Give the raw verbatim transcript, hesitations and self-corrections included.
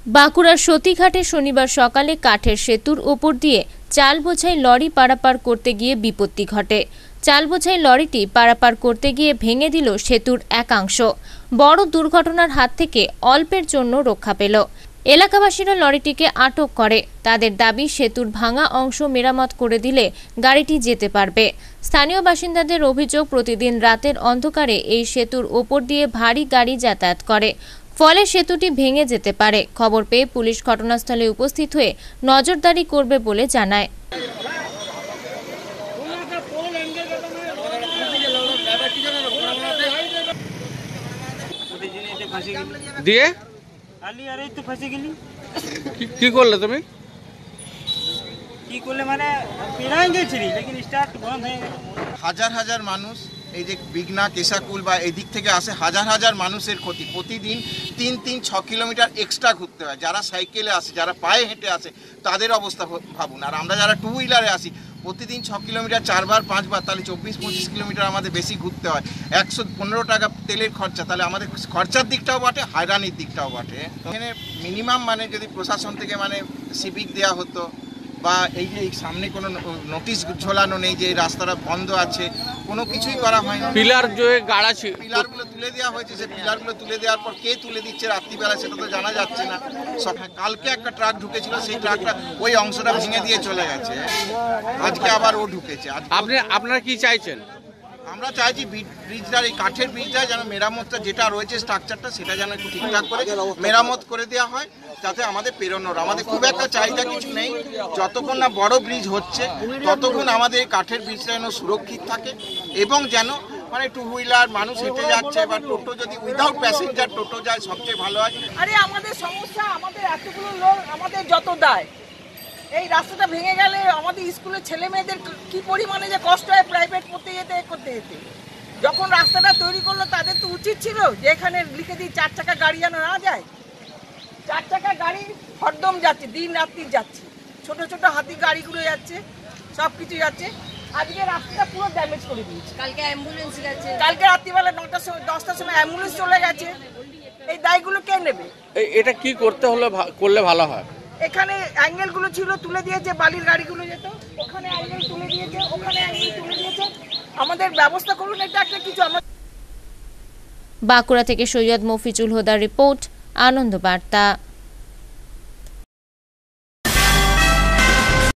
বাঁকুড়ার সতীঘাটে শনিবার সকালে কাঠের সেতুর ওপর দিয়ে চাল বোঝাই লরি পারাপার করতে গিয়ে বিপত্তি ঘটে। চাল বোঝাই লরিটি পারাপার করতে গিয়ে ভেঙে দিল সেতুর একাংশ। বড় দুর্ঘটনার হাত থেকে অল্পের জন্য রক্ষা পেল। এলাকাবাসীরা লরিটিকে আটক করে। তাদের দাবি, সেতুর ভাঙা অংশ মেরামত করে দিলে গাড়িটি যেতে পারবে। স্থানীয় বাসিন্দাদের অভিযোগ, প্রতিদিন রাতের অন্ধকারে এই সেতুর ওপর দিয়ে ভারী গাড়ি যাতায়াত করে, ফলে সেতুটি ভেঙে যেতে পারে। খবর পেয়ে পুলিশ ঘটনাস্থলে উপস্থিত হয়ে নজরদারি করবে বলে জানায়। দিয়ে কি করলে তুমি? কি করলে মানে পেরাই গেছিলি, লেকিন স্টার্ট বন্ধ হয়ে গেল। হাজার হাজার মানুষ এই যে বিঘ্না কেশাকুল বা এদিক থেকে আসে, হাজার হাজার মানুষের ক্ষতি। প্রতিদিন তিন তিন ছ কিলোমিটার এক্সট্রা ঘুরতে হয়। যারা সাইকেলে আসে, যারা পায়ে হেঁটে আসে, তাদের অবস্থা ভাবুন। আর আমরা যারা টু হুইলারে আসি, প্রতিদিন ছ কিলোমিটার চারবার পাঁচবার, তাহলে চব্বিশ পঁচিশ কিলোমিটার আমাদের বেশি ঘুরতে হয়। একশো পনেরো টাকা তেলের খরচা, তাহলে আমাদের খরচার দিকটাও বটে, হয়রানির দিকটাও বটে। এখানে মিনিমাম মানে যদি প্রশাসন থেকে মানে সিভিক দেওয়া হতো, বা এই যে সামনে কোনো নোটিশ ঝোলানো নেই যে এই রাস্তাটা বন্ধ আছে, কোনো কিছুই করা হয় না। পিলার যে গাড়া ছিল, পিলারগুলো তুলে দেওয়া হয়েছে, সে পিলারগুলো তুলে দেওয়ার পর কে তুলে দিচ্ছে রাত্রিবেলা সেটা তো জানা যাচ্ছে না। কালকে একটা ট্রাক ঢুকেছিল, সেই ট্রাকটা ওই অংশটা ভেঙে দিয়ে চলে গেছে। আজকে আবার ও ঢুকেছে। আপনি আপনারা কি চাইছেন? আমরা চাইছি ব্রিজটার, এই কাঠের ব্রিজটা যেন মেরামতটা যেটা রয়েছে স্ট্রাকচারটা, সেটা যেন একটু ঠিকঠাক করে মেরামত করে দেওয়া হয়, যাতে আমাদের পেরোনোর আমাদের খুব একটা চাহিদা কিছু নেই। যতক্ষণ না বড় ব্রিজ হচ্ছে ততক্ষণ আমাদের কাঠের ব্রিজটা যেন সুরক্ষিত থাকে, এবং যেন মানে টু হুইলার মানুষ হেঁটে যাচ্ছে বা টোটো যদি উইদাউট প্যাসেঞ্জার টোটো যায় সবচেয়ে ভালো হয়। আরে আমাদের সমস্যা, আমাদের এতগুলো লোক, আমাদের যত দায়, এই রাস্তাটা ভেঙে গেলে আমাদের স্কুলের ছেলে মেয়েদের কি পরিমাণে যে কষ্ট হয় প্রাইভেট করতে যেতে করতে যেতে। যখন রাস্তাটা তৈরি করলো, তাদের তো উচিত ছিল যে এখানে লিখে দিই চার চাকা গাড়ি যেন না যায়। চার চাকা গাড়ি হরদম যাচ্ছে, দিন রাত্রি যাচ্ছে, ছোট ছোট হাতি গাড়িগুলো যাচ্ছে, সব কিছু যাচ্ছে। আজকে রাস্তাটা পুরো ড্যামেজ করে দিয়েছে। কালকে অ্যাম্বুলেন্স গেছে, কালকে রাত্রিবেলা নটার সময় দশটার সময় অ্যাম্বুলেন্স চলে গেছে। এই দায়গুলো কে নেবে? এটা কি করতে হলে করলে ভালো হয়? এখানে অ্যাঙ্গেলগুলো ছিল, তুলে দিয়েছে, বালির গাড়িগুলো যেত, ওখানে অ্যাঙ্গেল তুলে দিয়েছে, ওখানে অ্যাঙ্গেল তুলে দিয়েছে। আমাদের ব্যবস্থা করুন এটা একটা কিছু। আমরা বাঁকুড়া থেকে সৈয়দ মফিজুল হুদার রিপোর্ট, আনন্দ বার্তা।